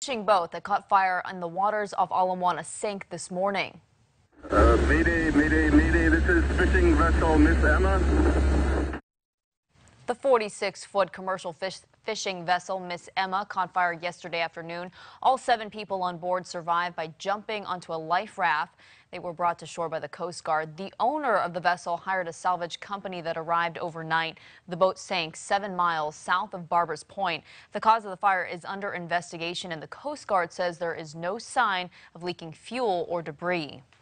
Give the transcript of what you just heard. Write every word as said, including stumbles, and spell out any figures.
fishing boat that caught fire in the waters off Ala Moana sank this morning. Uh, Mayday, Mayday, Mayday, this is fishing vessel Miss Emma. The forty-six foot commercial fish fishing vessel Miss Emma caught fire yesterday afternoon. All seven people on board survived by jumping onto a life raft. They were brought to shore by the Coast Guard. The owner of the vessel hired a salvage company that arrived overnight. The boat sank seven miles south of Barbers Point. The cause of the fire is under investigation, and the Coast Guard says there is no sign of leaking fuel or debris.